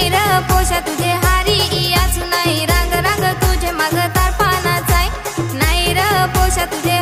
नाही र पोषा तुझे हारी याच नाही रांग रांग तुझे माग तार पानाचाय नाही र पोषा तुझे